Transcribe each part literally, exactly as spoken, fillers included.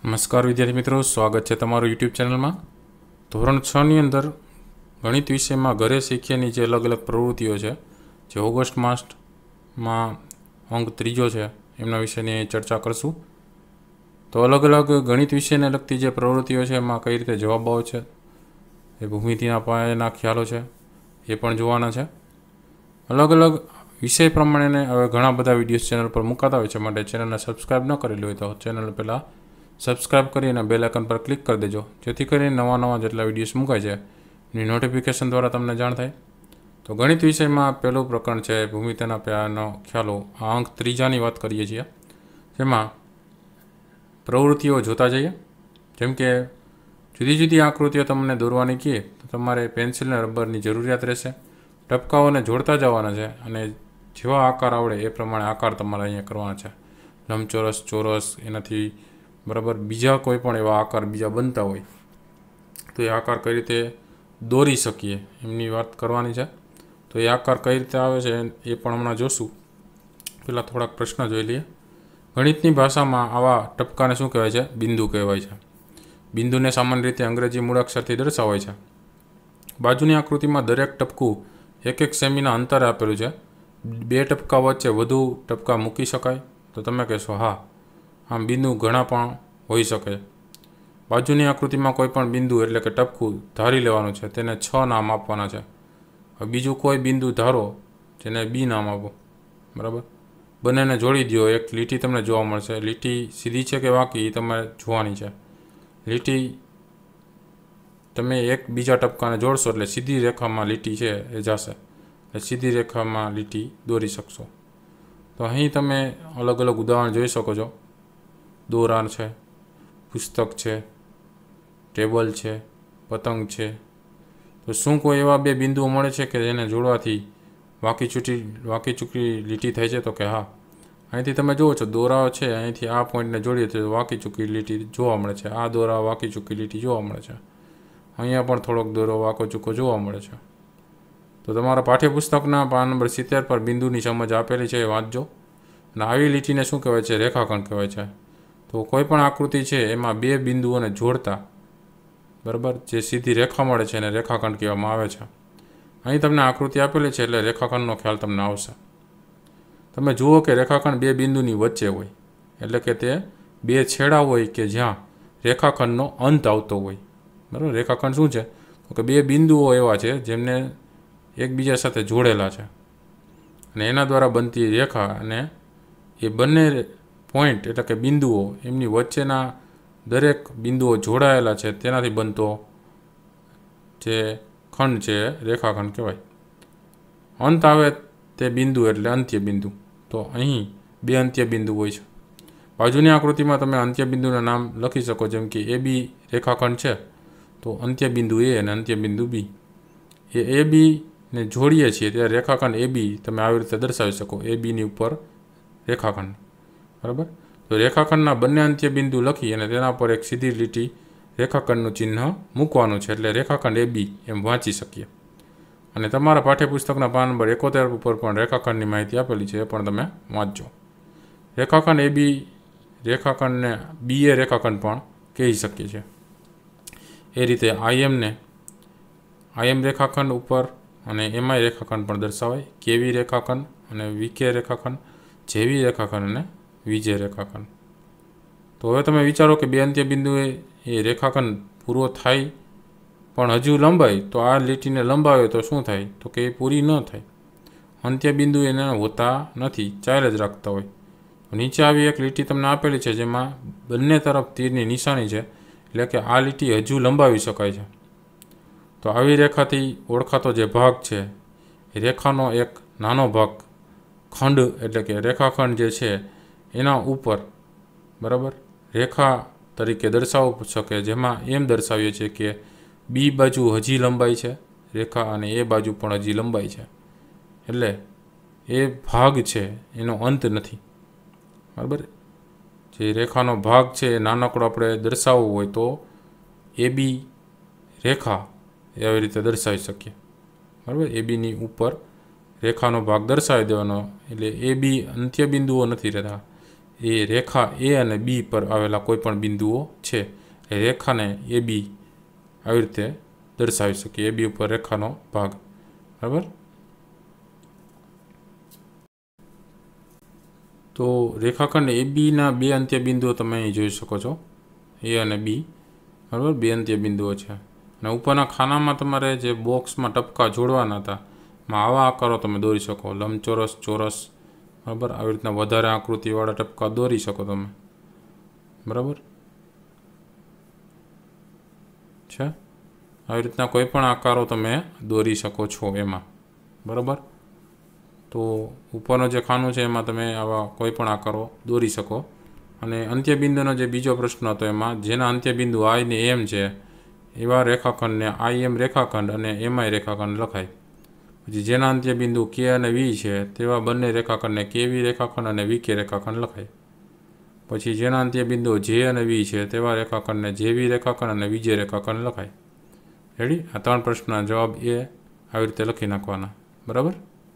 नमस्कार विद्यार्थी मित्रों, स्वागत है तमारू यूट्यूब चैनल में। धोरण छ नी अंदर गणित विषय में घरे शीखीएनी जे अलग अलग प्रवृत्तिओ है, जे ऑगस्ट मास में अंक त्रीजो है, एमना विषयनी चर्चा करशुं। तो अलग अलग गणित विषय ने लगती जे प्रवृत्तिओ है एमां कई रीते जवाब आवे छे, ए भूमितिना पायाना ख्यालो छे ए पण जोवाना छे। अलग अलग विषय प्रमाणे हवे घणा बधा विडियोज चेनल पर मुकाता होय छे, माटे चेनलने सब्सक्राइब न करेली होय तो चेनल पहेला सब्सक्राइब करीने बेल आइकन पर क्लिक कर देजो, जेथी करीने नवा नवा जेटला विडियोज मुकाय छे एनी नोटिफिकेशन द्वारा तमने जाण थाय। तो गणित विषय में पहलू प्रकरण है भूमितिना पायानो ख्यालो। आ अंक त्रीजानी वात करीए छीए, जेमां प्रवृत्तिओ जोता जईए। जेम के जुदी जुदी आकृतिओ तमने दोरवानी कहे तो तमारे पेन्सिल ने रबरनी जरूरियात रहेशे। टपकाओने जोड़ता जवाना छे अने जेवा आकार आवड़े ए प्रमाणे आकार तमारे अहींया करवाना छे। लंबचोरस, चोरस, एनाथी बराबर बीजा कोई पण एवा आकार बीजा बनता होय तो ए आकार कई रीते दौरी सकीए एमनी वात करवानी छे। तो ए आकार कई रीते आवे छे ए पण हमणां जोशुं। पहेला थोड़ाक प्रश्न जोई लईए। गणितनी भाषामां आवा टपकाने शुं कहेवाय छे? बिंदु कहेवाय छे। बिंदुने सामान्य रीते अंग्रेजी मूळाक्षरथी दर्शावाय छे। बाजुनी आकृतिमां दरेक टपकું एक एक सेमीना अंतरे आपेલું છે। बे टपका वच्चे વધુ टपका मूकी शकाय? तो तमे कहेशो हाँ। आम बिंदु घणा पण होई शके। बाजुनी आकृतिमां कोईपण बिंदु एटले के टपकું धारी लेवानुं छे, तेने छ नाम आपवाना छे। हवे बीजुं कोई बिंदु धारो जेने बी नाम आपो, बराबर। बंनेने जोड़ी दो, एक લીટી तमने जोवा मळशे। લીટી सीधी छे के वाकी ए तमारे जोवानी छे। લીટી तमे एक बीजा टपकाने जोड़शो एटले सीधी रेखामां લીટી छे ए जशे, એટલે सीधी रेखामां લીટી दौरी शकशो। तो અહીં તમે अलग अलग उदाहरण જોઈ શકો છો। દોરા છે, પુસ્તક છે, ટેબલ છે, પતંગ છે। તો શું કોઈ એવા બે બિંદુઓ મળે છે કે જેને જોડવાથી વાકી ચૂકી વાકી ચૂકી લીટી થાય છે? તો કે હા। અહીંથી તમે જુઓ છો દોરાઓ છે, અહીંથી આ પોઈન્ટને જોડીએ તો વાકી ચૂકી લીટી જોવા મળે છે। આ દોરા વાકી ચૂકી લીટી જોવા મળે છે। અહીંયા પણ થોડોક દોરો વાકો ચૂકો જોવા મળે છે। તો તમારા પાઠ્યપુસ્તકના પાન નંબર સિત્તેર પર બિંદુની સમજ આપેલી છે, એ વાંચજો। અને આવી લીટીને શું કહેવાય છે? રેખાખંડ કહેવાય છે। तो कोईपण आकृति है एमां बे बिंदुओने जोड़ता बराबर जे सीधी रेखा मळे छे एने रेखाखंड कहेवामां आवे छे। अहीं तमने आकृति आपेली छे एटले रेखाखंडनो ख्याल तमने आवशे। तमे जुओ के रेखाखंड बे बिंदुनी वच्चे होय, एटले के ते बे छेड़ा होय के ज्यां रेखाखंडनो अंत आवतो होय, बराबर। रेखाखंड शुं छे? तो के बे बिंदुओ एवा छे जेमने एकबीजा साथे जोड़ेला छे अने एना द्वारा बनती रेखा अने ए बंने पॉइंट एटले के बिंदुओ एमनी वच्चेना दरेक बिंदुओ जोड़ायेला छे तेनाथी बनतो जे खंड छे रेखाखंड कहेवाय। अंत आवे ते बिंदु एटले अंत्य बिंदु। तो अहीं बे अंत्य बिंदु होय छे। बाजुनी आकृतिमां तमे अंत्य बिंदुना नाम लखी शको, जेम के ए बी रेखाखंड छे तो अंत्य बिंदु ए अने अंत्य बिंदु बी। ए ए बी ने जोड़ीए छीए त्यारे रेखाखंड ए बी तमे આવી રીતે દર્શાવી શકો। ए बी नी ઉપર रेखाखंड, बराबर। तो रेखाखंडना बंने अंत्य बिंदु लखी अने तेना पर एक सीधी લીટી रेखाखंडनुं चिन्ह मूकवानुं छे, एटले रेखाखंड ए बी एम वांची शकीए। अने तमारा पाठ्यपुस्तकना पान नंबर इकहत्तर पर पण रेखाखंडनी माहिती आपेली छे, ए पण तमे वांचजो। रेखाखंड ए बी रेखाखंडने बी ए रेखाखंड पण कही शकीए छे। ए रीते आई एम ने आई एम रेखाखंड उपर अने एम आई रेखाखंड पण दर्शावाय। केवी रेखाखंड अने वीके रेखाखंड, जेवी रेखाखंड अने वीजे रेखाखंड। तो हवे तमे विचारो के बे अंत्य बिंदुए ए रेखाखंड पूरो थाय पण हजू लंबाई, तो आ લીટીને લંબાવે तो शुं थाय? तो के पूरी न थाय। अंत्य बिंदु एने होता नथी, चाल ज राखता होय। नीचे आवी एक લીટી तमने आपेली छे जेमां बंने तरफ तीरनी निशानी छे, એટલે કે आ લીટી हजू लंबावी शकाय छे। तो आवी रेखाथी ओळखातो जे भाग छे ए रेखानो एक नानो भाग खंड एटले के रेखाखंड जे छे एना उपर, बराबर, रेखा तरीके दर्शावी शके, जेमां एम दर्शावीए छीए के बी बाजू हजी लंबाई छे रेखा अने ए बाजू पण हजी लंबाई छे, एटले ए भाग छे एनो अंत नथी, बराबर। जे रेखानो भाग छे नानकड़ो आपणे दर्शावવો होय तो ए बी रेखा एवी रीते दर्शावी शकीए, बराबर। ए बी नी उपर रेखानो भाग दर्शावी देवानो, एटले ए बी अंत्य बिंदुओ नथी रहता। એ રેખા એ અને બી પર આવેલા કોઈપણ બિંદુઓ છે. એ રેખાને એ બી આવી રીતે દર્શાવી શકીએ. એ બી ઉપર રેખાનો ભાગ. બરાબર. તો રેખાખંડ એ બીના બે અંત્ય બિંદુઓ તમે અહીં જોઈ શકો છો. એ અને બી. બરાબર. બે અંત્ય બિંદુઓ છે. અને ઉપરના ખાનામાં તમારે જે બોક્સમાં ટપકા જોડવાના હતા માં આવા આકારો તમે દોરી શકો. લંબચોરસ, ચોરસ. બરાબર. આવી રીતના વધારે આકૃતિવાળા ટપકા દોરી શકો તમે. બરાબર છે. આવી રીતના કોઈ પણ આકારો તમે દોરી શકો છો એમાં. બરાબર. તો ઉપરનો જે ખાનું છે એમાં તમે આવા કોઈ પણ આકારો દોરી શકો. અને અંત્યબિંદુનો જે બીજો પ્રશ્ન હતો એમાં જેના અંત્યબિંદુ આઈ ને એમ છે એવા રેખાખંડને આઈ એમ રેખાખંડ અને એમઆઈ રેખાખંડ લખાય. પછી જેના અંત્યબિંદુ કે અને વી છે તેવા બંને રેખાખંડને કેવી રેખાખંડ અને વીકે રેખાખંડ લખાય. પછી જેના અંત્યબિંદુ જે અને વી છે તેવા રેખાખંડને જેવી રેખાખંડ અને વીજે રેખાખંડ લખાય. રેડી. આ ત્રણ પ્રશ્નના જવાબ એ આવી રીતે લખી નાખવાના. બરાબર.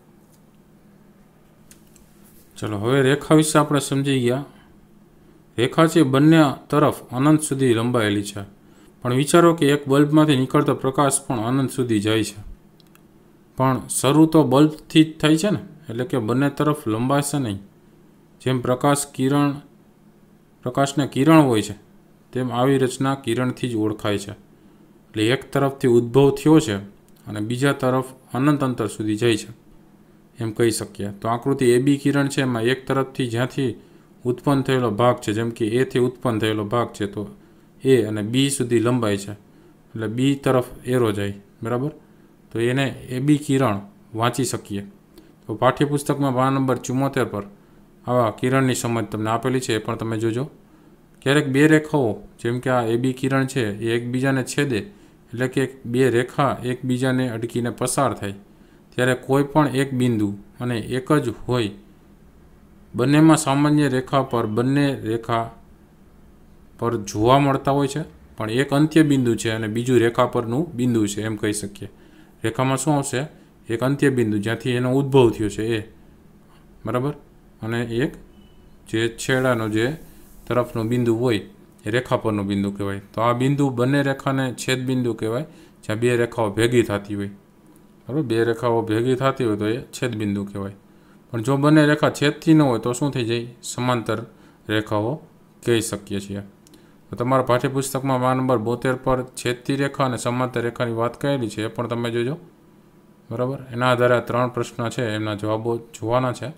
ચલો હવે રેખા વિશે આપણે સમજી ગયા. રેખા છે બંને તરફ અનંત સુધી લંબાયેલી છે. પણ વિચારો કે એક બલ્બમાંથી નીકળતો પ્રકાશ પણ અનંત સુધી જાય છે. પણ શરૂ તો બલ્બથી જ થાય છે ને, એટલે કે બંને તરફ લંબાશે નહીં. જેમ પ્રકાશ કિરણ પ્રકાશને કિરણ હોય છે તેમ આવી રચના કિરણથી જ ઓળખાય છે. એટલે એક તરફથી ઉદ્ભવ થયો છે અને બીજા તરફ અનંત અંતર સુધી જાય છે એમ કહી શકીએ. તો આકૃતિ એ બી કિરણ છે એમાં એક તરફથી જ્યાંથી ઉત્પન્ન થયેલો ભાગ છે, જેમ કે એથી ઉત્પન્ન થયેલો ભાગ છે તો એ અને બી સુધી લંબાય છે. એટલે બી તરફ એરો જાય. બરાબર. તો એને એ બી કિરણ વાંચી શકીએ. તો પાઠ્યપુસ્તકમાં પાના નંબર ચુમ્મોતેર પર આવા કિરણની સમજ તમને આપેલી છે, એ પણ તમે જોજો. ક્યારેક બે રેખાઓ જેમ કે આ એ બી કિરણ છે એ એકબીજાને છેદે, એટલે કે બે રેખા એકબીજાને અડકીને પસાર થાય ત્યારે કોઈ પણ એક બિંદુ અને એક જ હોય બંનેમાં સામાન્ય રેખા પર બંને રેખા પર જોવા મળતા હોય છે, પણ એક અંત્ય બિંદુ છે અને બીજું રેખા પરનું બિંદુ છે એમ કહી શકીએ. રેખામાં શું આવશે? એક અંત્ય બિંદુ જ્યાંથી એનો ઉદ્ભવ થયો છે એ. બરાબર. અને એક જે છેડાનો જે તરફનું બિંદુ હોય એ રેખા પરનું બિંદુ કહેવાય. તો આ બિંદુ બંને રેખાને છેદ બિંદુ કહેવાય, જ્યાં બે રેખાઓ ભેગી થતી હોય. બરાબર. બે રેખાઓ ભેગી થતી હોય તો એ છેદ બિંદુ કહેવાય. પણ જો બંને રેખા છેદથી ન હોય તો શું થઈ જાય? સમાંતર રેખાઓ કહી શકીએ છીએ. તો તમારા પાઠ્યપુસ્તકમાં પાના નંબર બોતેર પર છેદતી રેખા અને સમાંતર રેખાની વાત કરેલી છે, એ પણ તમે જોજો. બરાબર. એના આધારે આ ત્રણ પ્રશ્ન છે એમના જવાબો જોવાના છે.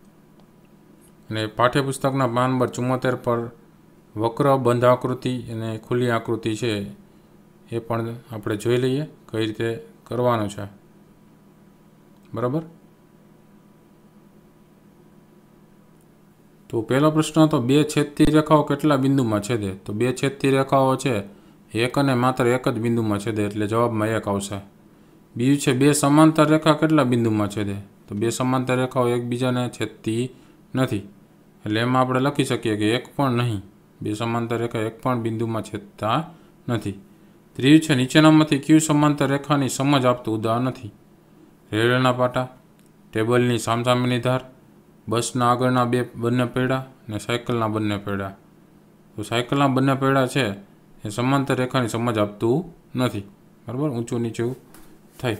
અને પાઠ્યપુસ્તકના પાના નંબર ચુમ્મોતેર પર વક્ર, બંધ આકૃતિ અને ખુલ્લી આકૃતિ છે એ પણ આપણે જોઈ લઈએ કઈ રીતે કરવાનું છે. બરાબર. તો પહેલો પ્રશ્ન હતો બે છેદતી રેખાઓ કેટલા બિંદુમાં છેદે? તો બે છેદતી રેખાઓ છે એક અને માત્ર એક જ બિંદુમાં છેદે, એટલે જવાબમાં એક આવશે. બીજું છે બે સમાંતર રેખા કેટલા બિંદુમાં છેદે? તો બે સમાંતર રેખાઓ એકબીજાને છેદતી નથી, એટલે એમાં આપણે લખી શકીએ કે એક પણ નહીં. બે સમાંતર રેખા એક પણ બિંદુમાં છેદતા નથી. ત્રીજું છે નીચેનામાંથી કયું સમાંતર રેખાની સમજ આપતું ઉદાહરણ નથી? રેલવેના પાટા, ટેબલની સામસામેની ધાર, બસના આગળના બે બંને પૈડા અને સાયકલના બંને પૈડા. તો સાયકલના બંને પૈડા છે એ સમાંતર રેખાની સમજ આપતું નથી. બરાબર. ઊંચું નીચું થાય.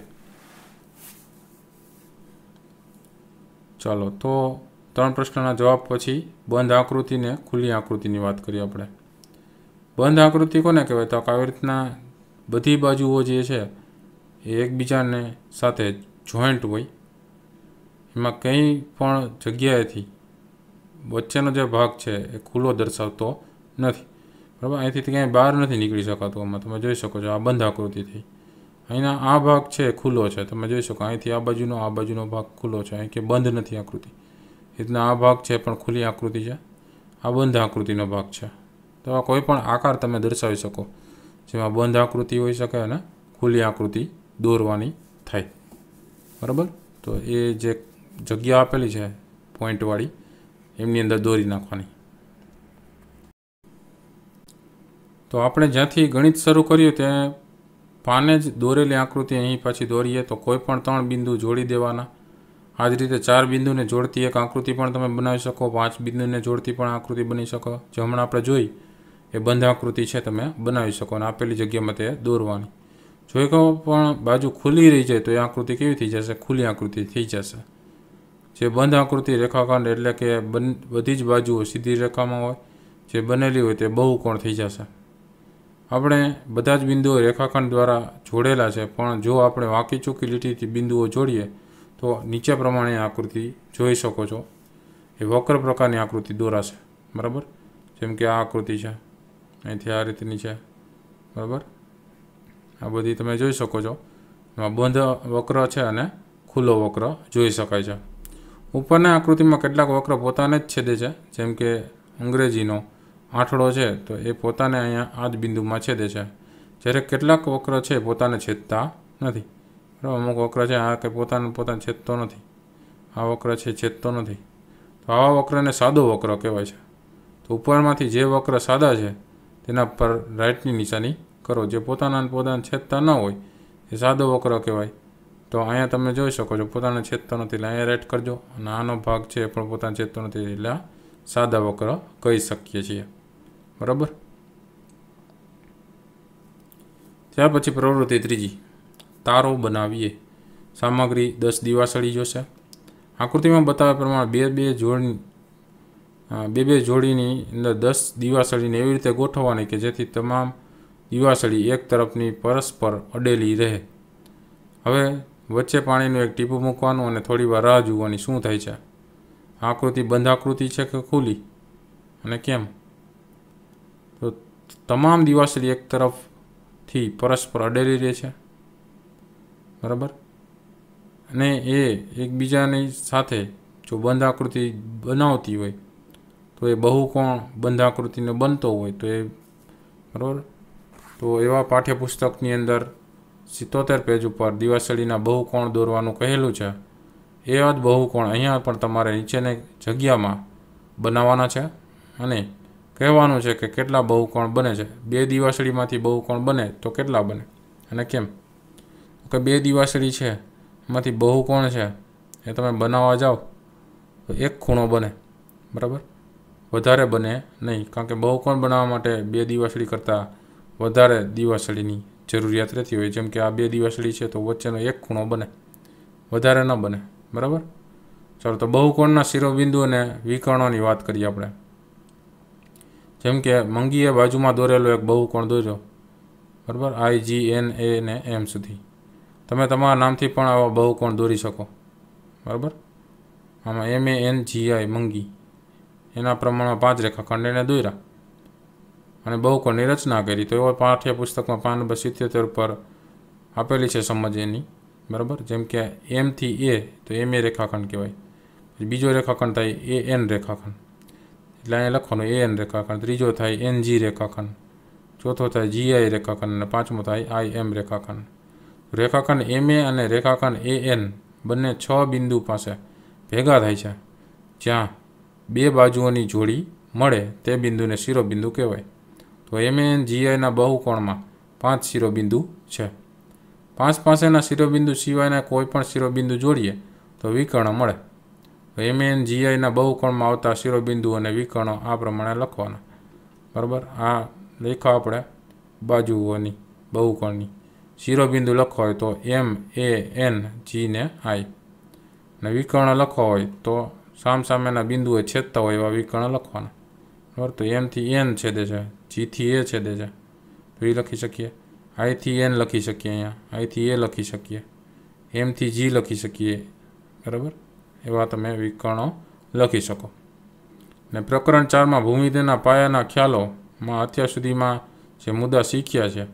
ચાલો તો ત્રણ પ્રશ્નના જવાબ પછી બંધ આકૃતિ ને ખુલ્લી આકૃતિની વાત કરીએ આપણે. બંધ આકૃતિ કોને કહેવાય? તો આવી રીતના બધી બાજુઓ જે છે એ એકબીજાને સાથે જોઈન્ટ હોય, એમાં કંઈ પણ જગ્યાએથી વચ્ચેનો જે ભાગ છે એ ખુલ્લો દર્શાવતો નથી. બરાબર. અહીંથી ક્યાંય બહાર નથી નીકળી શકાતું. આમાં તમે જોઈ શકો છો આ બંધ આકૃતિ થઈ. અહીંના આ ભાગ છે એ ખુલ્લો છે, તમે જોઈ શકો. અહીંથી આ બાજુનો આ બાજુનો ભાગ ખુલ્લો છે, અહીં કે બંધ નથી આકૃતિ. રીતના આ ભાગ છે પણ ખુલ્લી આકૃતિ છે, આ બંધ આકૃતિનો ભાગ છે. તો આ કોઈ પણ આકાર તમે દર્શાવી શકો, જેમાં બંધ આકૃતિ હોઈ શકે અને ખુલ્લી આકૃતિ દોરવાની થાય. બરાબર. તો એ જે જગ્યા આપેલી છે પોઈન્ટવાળી એમની અંદર દોરી નાખવાની. તો આપણે જ્યાંથી ગણિત શરૂ કર્યું ત્યાં પાને જ દોરેલી આકૃતિ અહીં પાછી દોરીએ તો કોઈ પણ ત્રણ બિંદુ જોડી દેવાના આ જ રીતે ચાર બિંદુને જોડતી એક આકૃતિ પણ તમે બનાવી શકો, પાંચ બિંદુને જોડતી પણ આકૃતિ બની શકો. જે હમણાં આપણે જોઈ એ બંધ આકૃતિ છે તમે બનાવી શકો અને આપેલી જગ્યામાં તે દોરવાની. જો એક પણ બાજુ ખુલ્લી રહી જાય તો એ આકૃતિ કેવી થઈ જશે? ખુલ્લી આકૃતિ થઈ જશે. જે બંધ આકૃતિ રેખાખંડ એટલે કે બધી જ બાજુઓ સીધી રેખામાં હોય, જે બનેલી હોય તે બહુકોણ થઈ જશે. આપણે બધા જ બિંદુઓ રેખાખંડ દ્વારા જોડેલા છે, પણ જો આપણે વાંકી ચૂકી લીટીથી બિંદુઓ જોડીએ તો નીચે પ્રમાણે આકૃતિ જોઈ શકો છો. એ વક્ર પ્રકારની આકૃતિ દોરાશે. બરાબર, જેમ કે આ આકૃતિ છે, અહીંથી આ રીતની છે. બરાબર, આ બધી તમે જોઈ શકો છો. એમાં બંધ વક્ર છે અને ખુલ્લો વક્ર જોઈ શકાય છે. ઉપરના આકૃતિમાં કેટલાક વક્ર પોતાને જ છેદે છે, જેમ કે અંગ્રેજીનો આઠડો છે તો એ પોતાને અહીંયા આ જ બિંદુમાં છેદે છે, જ્યારે કેટલાક વક્ર છે પોતાને છેદતા નથી. બરાબર, અમુક વક્ર છે આ કે પોતાને પોતાને છેદતો નથી, આ વક્ર છે છેદતો નથી. તો આવા વક્રને સાદો વક્ર કહેવાય છે. તો ઉપરમાંથી જે વક્ર સાદા છે તેના પર રાઈટની નિશાની કરો. જે પોતાના પોતાને છેદતા ન હોય એ સાદો વક્ર કહેવાય. તો અહીંયા તમે જોઈ શકો છો પોતાને છેદતો નથી એટલે અહીંયા રાઈટ કરજો, અને આનો ભાગ છે એ પણ પોતાને છેદતો નથી એટલે આ સાદા વક્ર કહી શકીએ છીએ. બરાબર, ત્યાર પછી પ્રવૃત્તિ ત્રીજી, તારો બનાવીએ. સામગ્રી દસ દીવાસળી જોશે. આકૃતિમાં બતાવ્યા પ્રમાણે બે બે જોડી બે બે જોડીની અંદર દસ દીવાસળીને એવી રીતે ગોઠવવાની કે જેથી તમામ દીવાસળી એક તરફની પરસ્પર અડેલી રહે. હવે વચ્ચે પાણીનું એક ટીપું મૂકવાનું અને થોડી વાર રાહ જોવાની શું થાય છે. આકૃતિ બંધ આકૃતિ છે કે ખુલ્લી, અને કેમ? તો તમામ દીવાસળી એક તરફથી પરસ્પર અડેલી રહે છે. બરાબર, અને એ એકબીજાની સાથે જો બંધ આકૃતિ બનાવતી હોય તો એ બહુકોણ બંધ આકૃતિને બનતો હોય તો એ બરાબર. તો એવા પાઠ્યપુસ્તકની અંદર સિત્તોતેર પેજ ઉપર દીવાસળીના બહુકોણ દોરવાનું કહેલું છે. એવા જ બહુકોણ અહીંયા પણ તમારે નીચેની જગ્યામાં બનાવવાના છે અને કહેવાનું છે કે કેટલા બહુકોણ બને છે. બે દીવાસળીમાંથી બહુકોણ બને તો કેટલા બને અને કેમ? કે બે દીવાસળી છે એમાંથી બહુકોણ છે એ તમે બનાવવા જાઓ તો એક ખૂણો બને. બરાબર, વધારે બને નહીં, કારણ કે બહુકોણ બનાવવા માટે બે દીવાસળી કરતાં વધારે દીવાસળીની જરૂરિયાત રહેતી હોય. જેમ કે આ બે દીવાસળી છે તો વચ્ચેનો એક ખૂણો બને, વધારે ન બને. બરાબર, ચાલો તો બહુકોણના શિરોબિંદુ અને વિકર્ણોની વાત કરીએ આપણે. જેમ કે મંગીએ બાજુમાં દોરેલો એક બહુકોણ દોર્યો. બરાબર, આઈ જી એન એ ને એમ સુધી. તમે તમારા નામથી પણ આવા બહુકોણ દોરી શકો. બરાબર, આમાં એમ એ એન જી આઈ મંગી એના પ્રમાણમાં પાંચ રેખાખંડ એને દોર્યા અને બહુકોણની રચના કરી. તો એવો પાઠ્યપુસ્તકમાં પાન નંબર સિત્તોતેર ઉપર આપેલી છે સમજ એની. બરાબર, જેમ કે એમથી એ તો એમ એ રેખાખંડ કહેવાય. બીજો રેખાખંડ થાય એ એન રેખાખંડ, એટલે અહીંયા લખવાનું એ એન રેખાખંડ. ત્રીજો થાય એન જી રેખાખંડ, ચોથો થાય જી આઈ રેખાખંડ અને પાંચમો થાય આઈ એમ રેખાખંડ. રેખાખંડ એમ એ અને રેખાખંડ એ એન બંને છ બિંદુ પાસે ભેગા થાય છે. જ્યાં બે બાજુઓની જોડી મળે તે બિંદુને શિરોબિંદુ કહેવાય. તો એમ એન જી આઈના બહુકોણમાં પાંચ શિરોબિંદુ છે. પાંચ પાસેના શિરોબિંદુ સિવાયના કોઈ પણ શિરોબિંદુ જોડીએ તો વિકર્ણ મળે. તો એમ એન જી આઈના બહુકોણમાં આવતા શિરોબિંદુ અને વિકર્ણો આ પ્રમાણે લખવાના. બરાબર, આ લખ્યા આપણે બાજુઓની બહુકોણની. શિરોબિંદુ લખવા હોય તો એમ એ એન જી ને આઈ, અને વિકર્ણ લખવા હોય તો સામસામેના બિંદુએ છેદતા હોય એવા વિકર્ણ લખવાના. બરાબર, તો એમથી એન છેદે છે, જીથી એ છેદે છે તો એ લખી શકીએ. આઈથી એન લખી શકીએ, અહીંયા આઈથી એ લખી શકીએ, એમથી જી લખી શકીએ. બરાબર, એવા તમે વિકર્ણો લખી શકો. ને પ્રકરણ ચારમાં ભૂમિતિના પાયાના ખ્યાલોમાં અત્યાર સુધીમાં જે મુદ્દા શીખ્યા છે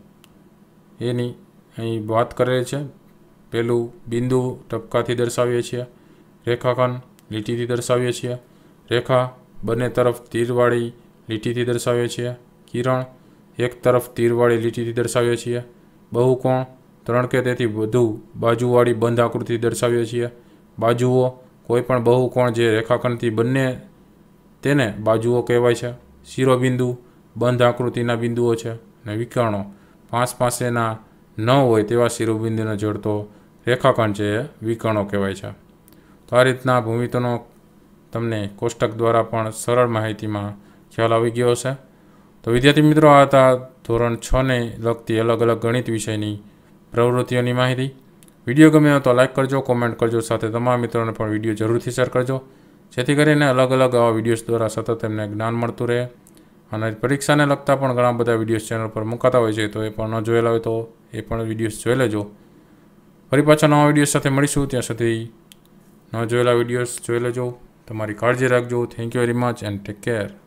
એની અહીં વાત કરેલી છે. પહેલું બિંદુ ટપકાથી દર્શાવીએ છીએ, રેખાખંડ લીટીથી દર્શાવીએ છીએ, રેખા બંને તરફ તીરવાળી લીટીથી દર્શાવીએ છીએ, કિરણ એક તરફ તીરવાળી લીટીથી દર્શાવીએ છીએ, બહુકોણ ત્રણ કે તેથી વધુ બાજુવાળી બંધ આકૃતિ દર્શાવીએ છીએ, બાજુઓ કોઈપણ બહુકોણ જે રેખાખંડથી બંને તેને બાજુઓ કહેવાય છે, શિરોબિંદુ બંધ આકૃતિના બિંદુઓ છે, અને વિકર્ણો પાંચ પાસેના ન હોય તેવા શિરોબિંદુને જોડતો રેખાખંડ છે એ વિકર્ણો કહેવાય છે. તો તો આ રીતના ભૂમિતિનો તમને કોષ્ટક દ્વારા પણ સરળ માહિતીમાં ખ્યાલ આવી ગયો હશે। તો વિદ્યાર્થી મિત્રો, આ હતા ધોરણ છ ને લગતી અલગ અલગ ગણિત વિષયની પ્રવૃત્તિઓની માહિતી। વિડીયો ગમ્યો તો લાઇક કરજો, કોમેન્ટ કરજો, સાથે તમારા મિત્રોને પણ વિડીયો જરૂરથી શેર કરજો, જેથી કરીને અલગ અલગ આવા વિડીયોઝ દ્વારા સતત એમને જ્ઞાન મળતું રહે। અને પરીક્ષાને લગતા પણ ઘણા બધા વિડીયોઝ ચેનલ પર મુકાતા હોય છે, તો એ પણ ન જોયેલા હોય તો એ પણ વિડીયોઝ જોઈ લેજો। ફરી પાછા નવા વિડીયો સાથે મળીશું, ત્યાં સુધી ન જોયેલા વિડીયોઝ જોઈ લેજો। તમારી કાળજી રાખજો। Thank you very much and take care.